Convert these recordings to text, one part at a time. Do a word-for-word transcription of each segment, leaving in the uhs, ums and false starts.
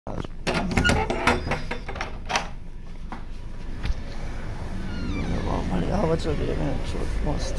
हवा चल रही है मस्त।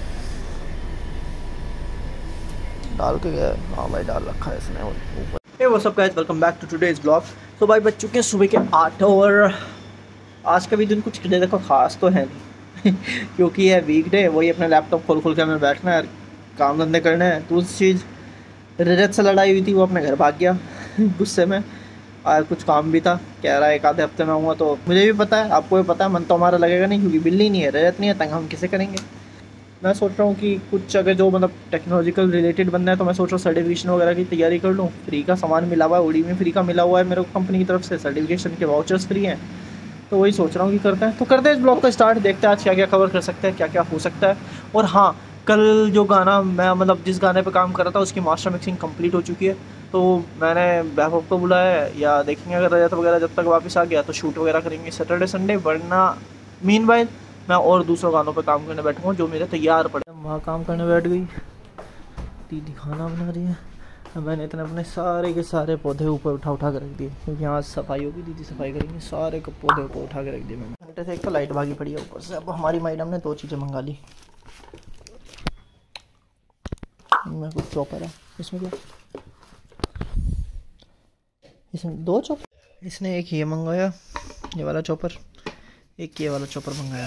डाल के गया। हाँ भाई डाल रखा है इसने ऊपर। Hey what's up guys, welcome back to today's blog. तो भाई बज चुके हैं सुबह के आठ और आज का भी दिन कुछ देखो खास तो है नहीं क्योंकि है वीकडे। वही अपना लैपटॉप खोल खोल के हमें बैठना है, काम धंधे करने हैं। तो उस चीज़ रजत से लड़ाई हुई थी, वो अपने घर भाग गया गुस्से में। और कुछ काम भी था, कह रहा है एक आधे हफ्ते में आऊँगा। तो मुझे भी पता है, आपको भी पता है, मन तो हमारा लगेगा नहीं क्योंकि बिल्ली नहीं है, रजत नहीं है, तंग हम किसे करेंगे। मैं सोच रहा हूँ कि कुछ अगर जो मतलब टेक्नोलॉजिकल रिलेटेड बनना है तो मैं सोच रहा हूँ सर्टिफिकेशन वगैरह की तैयारी कर लूँ। फ्री का सामान मिला हुआ है, उड़ी में फ्री का मिला हुआ है मेरे को कंपनी की तरफ से, सर्टिफिकेशन के वाउचर्स फ्री हैं। तो वही सोच रहा हूँ कि करते हैं। तो करते हैं इस ब्लॉग का स्टार्ट, देखते हैं आज क्या क्या कवर कर सकते हैं, क्या क्या हो सकता है। और हाँ, कल जो गाना मैं मतलब जिस गाने पे काम कर रहा था उसकी मास्टर मिक्सिंग कंप्लीट हो चुकी है। तो मैंने वैभव को बुलाया है, या देखेंगे अगर रजत वगैरह जब तक वापस आ गया तो शूट वगैरह करेंगे सैटरडे संडे। वरना मीन बाय मैं और दूसरों गानों पे काम करने बैठूँगा जो मेरे तैयार पड़े। वहाँ काम करने बैठ गई, दीदी खाना बना रही है। मैंने इतने अपने सारे के सारे पौधे ऊपर उठा उठा कर रख दिए क्योंकि यहाँ सफाई होगी, दीदी सफाई करेंगी। सारे के पौधे ऊपर उठा के रख दिए मैंने। घंटे से एक तो लाइट भागी पड़ी है ऊपर से। अब हमारी मैडम ने दो चीज़ें मंगा ली। मैं कुछ चॉपर है इसमें, क्या इसमें दो चॉपर। इसने एक ये मंगाया, ये वाला चॉपर, एक ये वाला चॉपर मंगाया।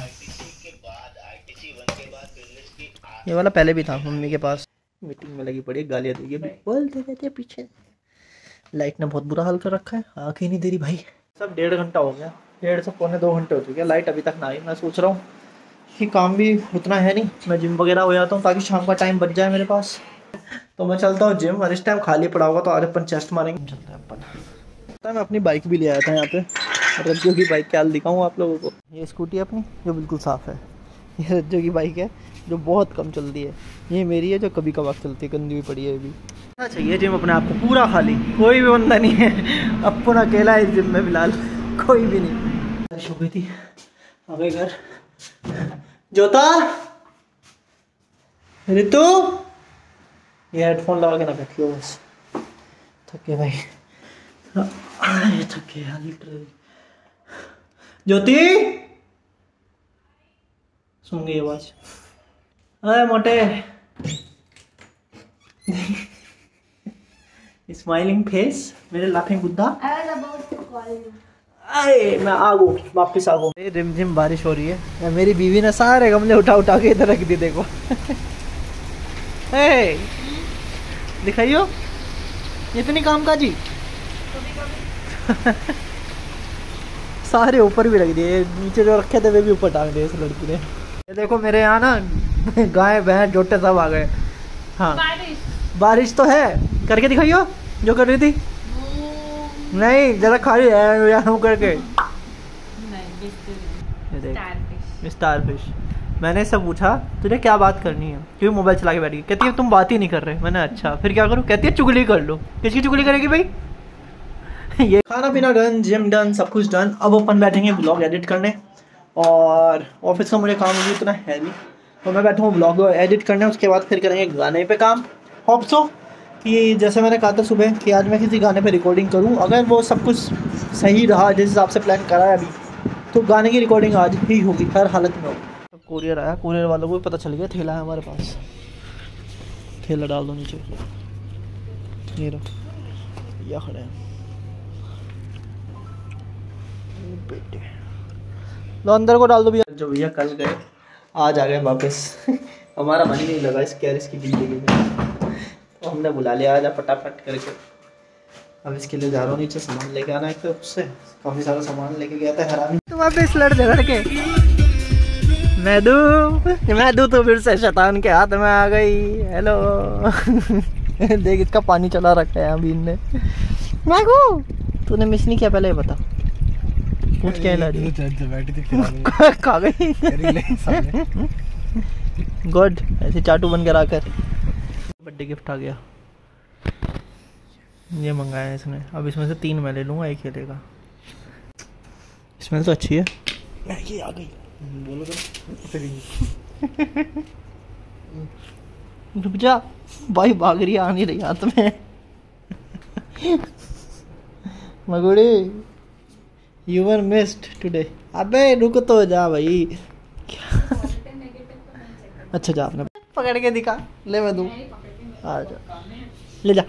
ये वाला पहले भी था मम्मी के पास। मीटिंग में लगी पड़ी है, गालियाँ देगी, बोलते रहते पीछे। लाइट ने बहुत बुरा हाल कर रखा है, आँख ही नहीं दे रही भाई। सब डेढ़ घंटा हो गया, डेढ़ से पौने दो घंटे हो चुके हैं, लाइट अभी तक ना आई। मैं सोच रहा हूँ कि काम भी उतना है नहीं, मैं जिम वगैरह हो जाता हूँ ताकि शाम का टाइम बच जाए मेरे पास। तो मैं चलता हूँ जिम, और इस टाइम खाली पड़ा होगा तो आज अपन चेस्ट मारेंगे। चलते हैं अपन। पता है मैं अपनी बाइक भी ले आया था यहाँ पे, रज्जो की बाइक क्या दिखाऊँ आप लोगों को। ये स्कूटी अपनी जो बिल्कुल साफ़ है, ये रज्जो की बाइक है जो बहुत कम चलती है। ये मेरी है जो कभी कभार चलती है, गंदी हुई पड़ी है अभी। अच्छा ये जिम अपने आप को पूरा खाली, कोई भी बंदा नहीं है, अपन अकेला है इस जिम में फिलहाल, कोई भी नहीं। बारिश हो गई थी, आ गए घर। जोता, रितु, ये हेडफोन लगा के ना बैठियो बस। थके भाई, थके यार लिटरली। ज्योति सुन गई आवाज। अरे मोटे स्माइलिंग फेस, मेरे लाफिंग बुद्धा। अरे मैं आ गो, वापिस आ गो। रिमझिम बारिश हो रही है। मेरी बीवी ने सारे गमले उठा उठा के इधर रख दिए, देखो। हे दिखाइयो इतनी काम काजी। सारे ऊपर भी रख दिए, नीचे जो रखे थे वे भी ऊपर टांग दिए इस लड़की ने। ये देखो मेरे यहाँ ना गाय भैंस जोटे सब आ गए। हाँ बारिश बारिश तो है, करके दिखाइयो जो कर रही थी। नहीं जरा खाली है यहाँ करके। Starfish. मैंने इससे पूछा तुझे क्या बात करनी है, क्यों मोबाइल चला के बैठी। कहती है तुम बात ही नहीं कर रहे। मैंने अच्छा फिर क्या करूँ। कहती है चुगली कर लो। किसकी चुगली करेगी भाई। ये खाना पीना डन, जिम डन, सब कुछ डन। अब अपन बैठेंगे ब्लॉग एडिट करने, और ऑफिस का मुझे काम भी इतना है नहीं तो मैं बैठा हूँ ब्लॉग एडिट करने। उसके बाद फिर करेंगे गाने पे काम। होप सो कि जैसे मैंने कहा था सुबह कि आज मैं किसी गाने पे रिकॉर्डिंग करूँ, अगर वो सब कुछ सही रहा जिस हिसाब से प्लान करा है अभी, तो गाने की रिकॉर्डिंग आज ही होगी, हर हालत में होगी। कोरियर आया, कोरियर वालों को भी पता चल गया ठेला है हमारे पास। ठेला डाल दो नीचे, ये रहो, या खड़े हैं बेटे। लो अंदर को डाल दो भैया। जो भैया कल गए आज आ गए वापस। हमारा मन ही नहीं लगा इस कैरिस की जिंदगी में, तो हमने बुला लिया आजा फटाफट करके। अब इसके लिए जा रहा हूँ नीचे, सामान लेके आना है। तो उससे काफ़ी सारा सामान लेके गया था हरामी। तो वापस लड़ झगड़ के मैदू मैदू तो फिर से शैतान के हाथ में आ गई। हेलो देख इसका पानी चला रखा है अभी इनने। मैगू तूने मिस नहीं किया, पहले ये बता। कुछ कहना खा गई। गुड, ऐसे चाटू बन कर आकर। बर्थडे गिफ्ट आ गया, ये मंगाया है इसने। अब इसमें से तीन मैं ले लूँगा, एक ये लेगा। स्मेल तो अच्छी है। मैगी आ गई, बोलो तो रुक जा भाई, भाग रही आ नहीं रही हाथ में। मगुड़ी यू वर मिस्ड टुडे। अबे रुक तो जा भाई। अच्छा जा, आपने पकड़ के दिखा, ले मैं दूँ। आ जा, ले जा।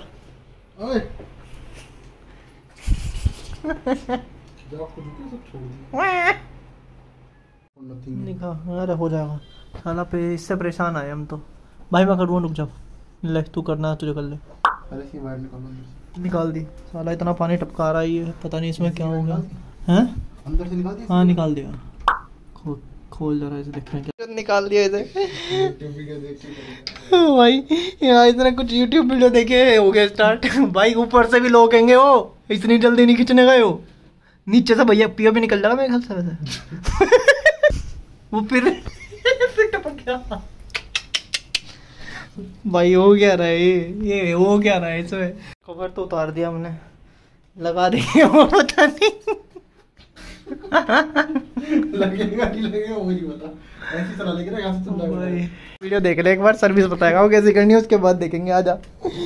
निकाह अरे हो जाएगा साला पे, इससे परेशान आए हम तो। भाई मैं करूँ, रुक जाओ। ले तू करना है, तुझे कर ले। निकाल दी साला, इतना पानी टपका रहा है ये, पता नहीं इसमें क्या हो गया है। अंदर से निकाल दिया? हाँ निकाल दिया। खो, खोल जरा इसे, देख रहे हैं क्या निकाल दिया इसे। भाई यहाँ इतना कुछ यूट्यूब वीडियो देखे हो गया स्टार्ट। भाई ऊपर से भी लोग कहेंगे ओ इतनी जल्दी नहीं खींचने गए हो, नीचे से भैया पिया भी निकल जाएगा मेरे ख्याल से वैसे। वो फिर फिर टपक गया। भाई हो क्या रहा है ये ये हो क्या रहा है इसमें। कवर तो उतार दिया हमने, लगा देंगे वो पता नहीं। लगेगा नहीं लगेगा वो नहीं पता, ऐसी चला लेके ना यहाँ से चल जाएगा। वीडियो देख ले एक बार, सर्विस बताएगा वो कैसे करनी है, उसके बाद देखेंगे। आजा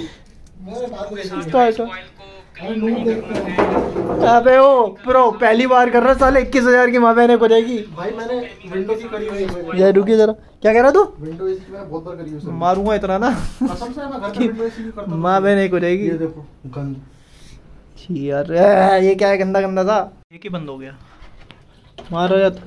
अबे ओ प्रो पहली बार कर रहा साले, इक्कीस हजार की माँ बहने को जाएगी। भाई मैंने विंडो की करी हुई है। यार रुकिए जरा, क्या कह रहा तू? विंडो एसी मैंने बहुत बार करी है, मारूंगा इतना ना कसम से। मैं घर पे विंडो एसी भी करता हूं, माँ बहने को जाएगी। ये देखो गंद छी यार, ये क्या है, गंदा गंदा था। एक ही बंद हो गया, मार रजत।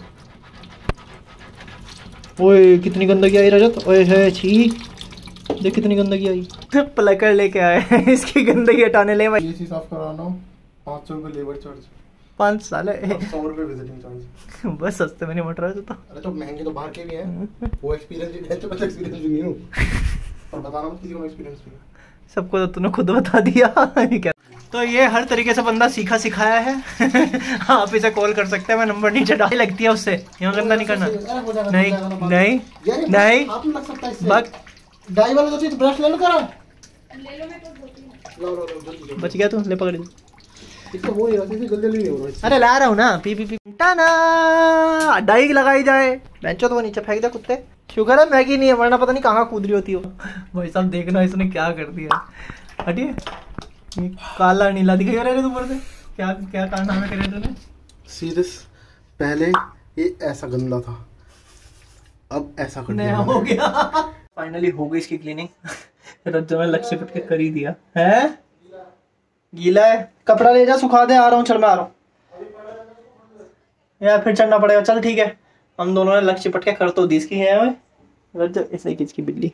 ओए कितनी गंदगी आई रजत, ओए है छी, देख कितनी गंदगी आई। प्लकर लेके आए इसकी गंदगी हटाने ले भाई। एसी साफ कराना पाँच सौ रुपये लेबर चार्ज, पाँच साल है, सौ रुपये विजिटिंग चार्ज। बस सस्ते में नहीं मट रहा है तो। अरे तो महंगे तो बाहर के भी हैं, वो एक्सपीरियंस भी है, तो बस एक्सपीरियंस भी नहीं हूँ और बता रहा हूँ किसी को एक्सपीरियंस भी है। सबको तो तूने खुद बता दिया। क्या तो ये हर तरीके से बंदा सीखा सिखाया है। आप इसे कॉल कर सकते हैं, मैं नंबर नीचे डाल लगती है उससे। यहाँ गंदा नहीं करना, नहीं नहीं नहीं बस डाई वाला तो ब्रश ले लो, करा ले लो, मैं तो लो लो लो बच गया तू, ले पकड़ इसको। वो ही जल्दी जल्दी नहीं हो रहा। अरे ला रहा हूँ ना, पी पी पी टाना डाई लगाई जाए। बेंचो तो वो नीचे फेंक दे कुत्ते। शुगर है मैगी नहीं है, वरना पता नहीं कहाँ कूद रही होती हो। भाई साहब देखना इसने क्या कर दिया। हटिए, काला नीला दिखाई रहा है ऊपर से। क्या क्या कारनामे करे तूने? सीरियस, पहले ये ऐसा गंदा था, अब ऐसा कर दिया हो गया। फाइनली हो गई इसकी क्लीनिंग। रज्जो में लक्ष्य पट के कर ही दिया है। गीला है, कपड़ा ले जा सुखा दे। आ रहा हूँ, चल मैं आ रहा हूँ। यार फिर चढ़ना पड़ेगा, चल ठीक है। हम दोनों ने लक्ष्य पट के कर तो दी इसकी है रज्जो, इसने की इसकी बिल्ली।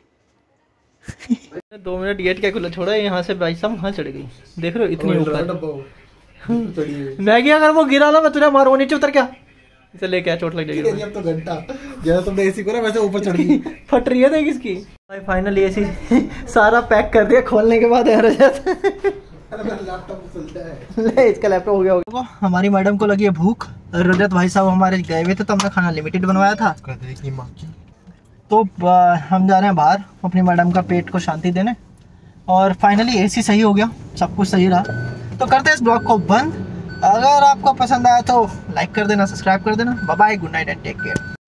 दो मिनट गेट क्या खुला छोड़ा, यहाँ से भाई साहब वहाँ चढ़ गई, देख रहे हो इतनी ऊपर। मैगी अगर वो गिरा ना मैं तुझे मारूंगा, नीचे उतर क्या, इसे ले क्या चोट लग जाएगी। अब तो घंटा जैसा तुमने एसी को ना वैसे ऊपर चढ़ गई। फट रही है देख इसकी। भाई फाइनली एसी सारा पैक कर दिया, खोलने के बाद यार ले इसका लैपटॉप हो गया होगा। हमारी मैडम को लगी है भूख, रजत भाई साहब हमारे गए हुए थे तो हमने खाना लिमिटेड बनवाया था, तो हम जा रहे हैं बाहर अपनी मैडम का पेट को शांति देने। और फाइनली एसी सही हो गया, सब कुछ सही रहा, तो करते हैं इस ब्लॉग को बंद। अगर आपको पसंद आया तो लाइक कर देना, सब्सक्राइब कर देना। Bye bye, good night and take care.